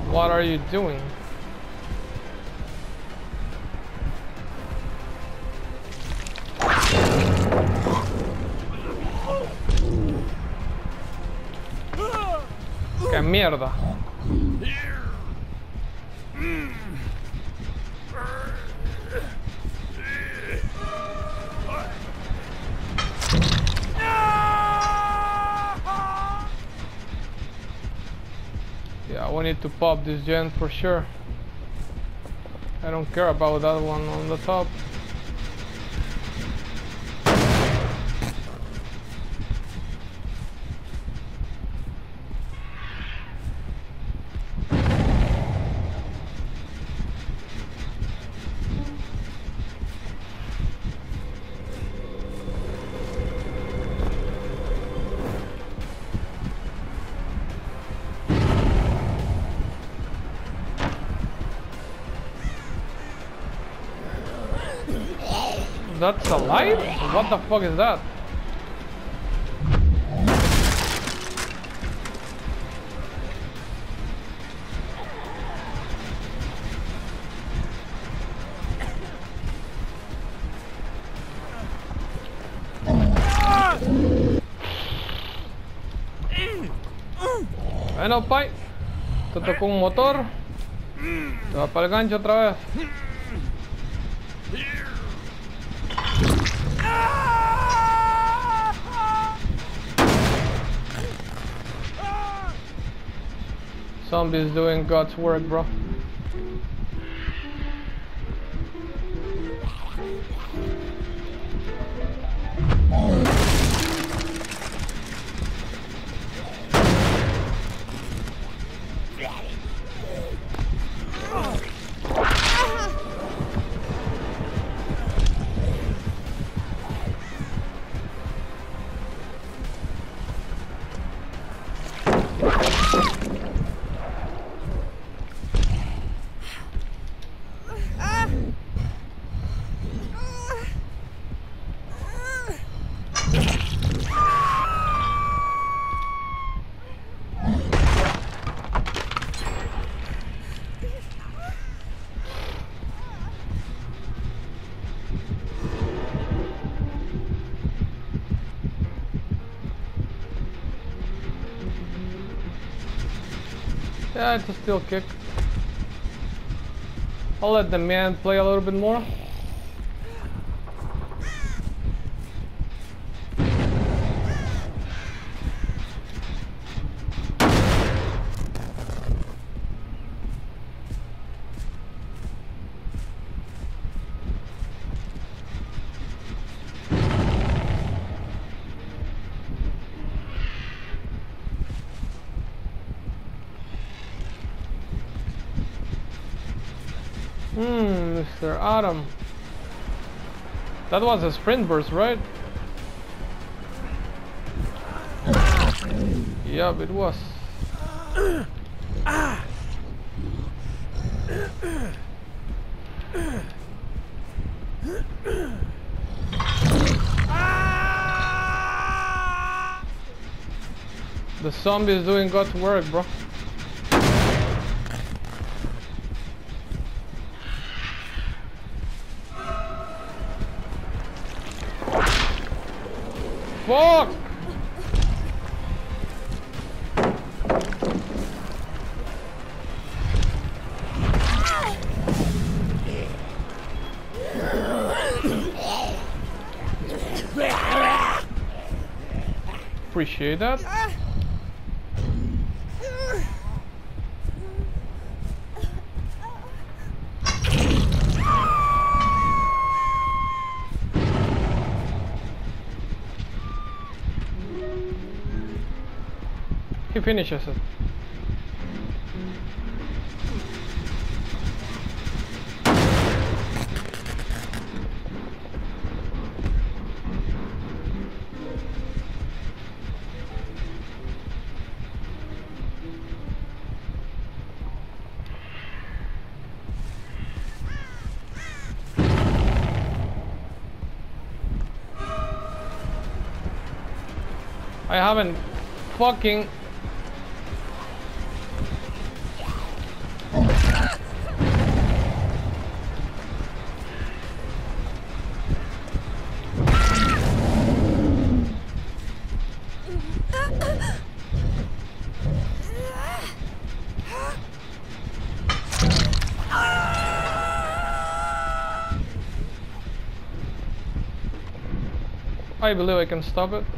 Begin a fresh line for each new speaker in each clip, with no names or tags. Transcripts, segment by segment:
What are you doing? ¡Qué mierda! Yeah, we need to pop this gen for sure. I don't care about that one on the top. That's alive? What the fuck is that? Bueno, pai, te tocó un motor. Te va para el gancho otra vez. Zombies doing God's work, bro. Yeah, it's a steel kick. I'll let the man play a little bit more. Mr. Adam. That was a sprint burst, right? Yup, it was. The zombie is doing God's work, bro. Fuck! Appreciate that. He finishes it. I haven't fucking I believe I can stop it.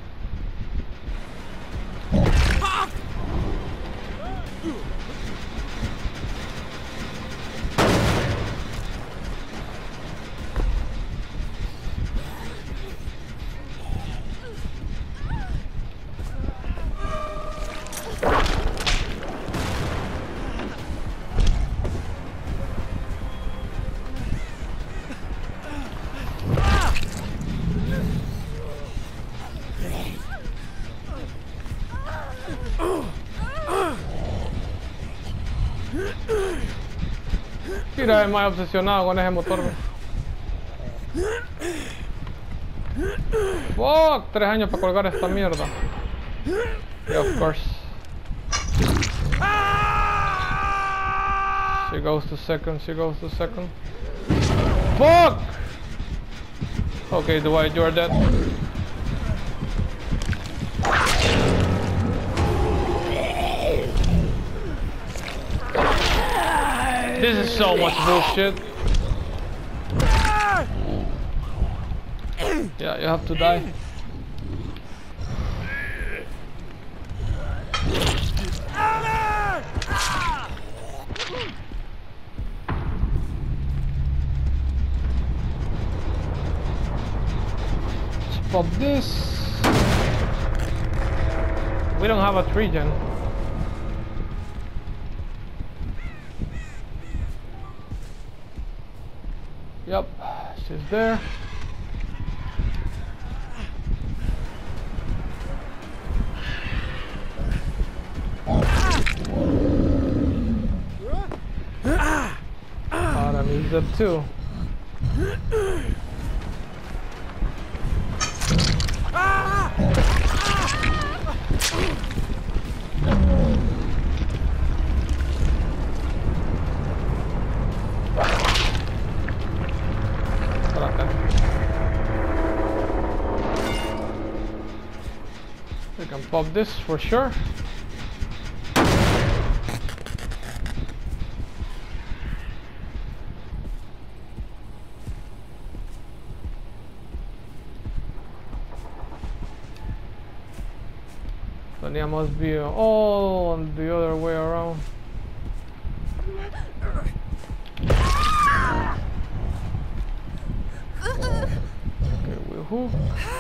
Mira, es más obsesionado con ese motor. Fuck, 3 años para colgar esta mierda. Yeah, of course. She goes to second, she goes to second. Fuck! Okay, Dwight, you are dead. This is so much bullshit. Yeah, you have to die. Let's pop this. We don't have a 3-gen. Yep, she's there. That means that too. We can pop this for sure. But yeah, must be all on the other way around. Okay, woohoo.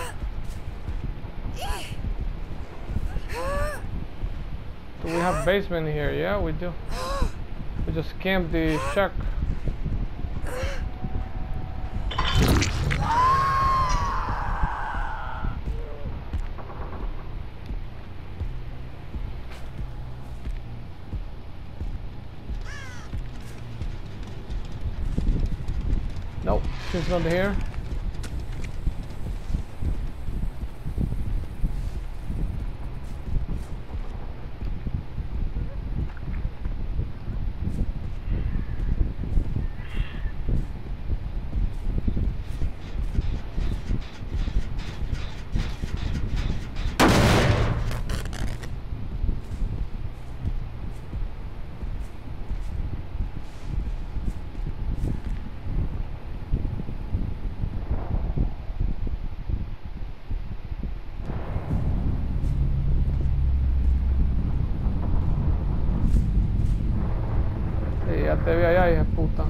Do we have basement here? Yeah, we do. We just camped the shack. Nope, she's not here. Ya te vi allá, hija de puta.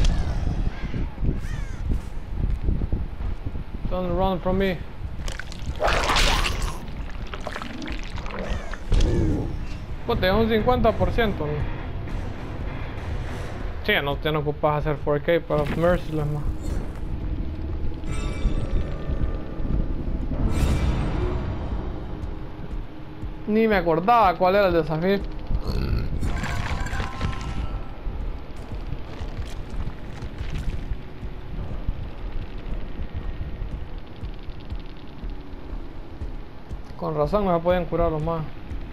Don't run from me. Pues te da un 50%, ¿no? Sí, no te ocupas hacer 4K para Merciless, más. Ni me acordaba cuál era el desafío. Con razón no se pueden curar los más.